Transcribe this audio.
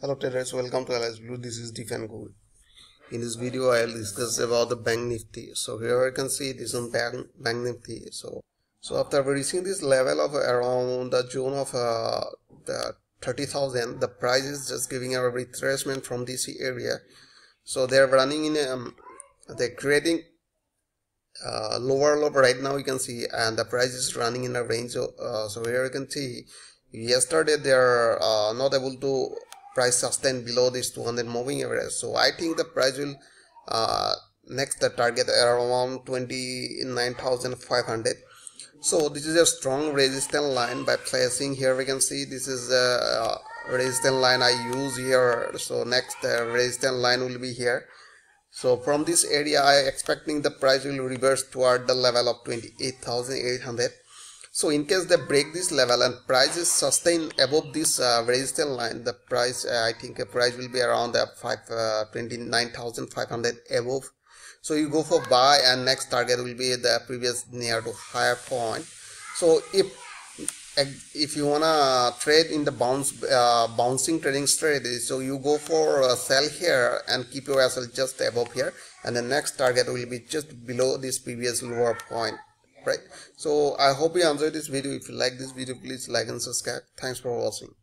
Hello traders, welcome to LS Blue. This is Defend Gold. In this video, I'll discuss about the Bank Nifty. So here I can see this on Bank Nifty. So after reaching this level of around the zone of the 30,000, the price is just giving a retracement from this area. So they're running in they're creating lower low right now. You can see, and the price is running in a range of so here you can see yesterday they're not able to price sustain below this 200 moving average. So I think the price will next the target around 29,500. so this is a strong resistance line. By placing here, we can see this is a resistance line I use here. So next resistance line will be here. So from this area, I expecting the price will reverse toward the level of 28,800. So in case they break this level and price is sustained above this resistance line, the price I think a price will be around 29,500 above. So you go for buy, and next target will be the previous near to higher point. So if you wanna trade in the bouncing trading strategy, so you go for sell here and keep your SL just above here, and the next target will be just below this previous lower point, right? So I hope you enjoyed this video. If you like this video, please like and subscribe. Thanks for watching.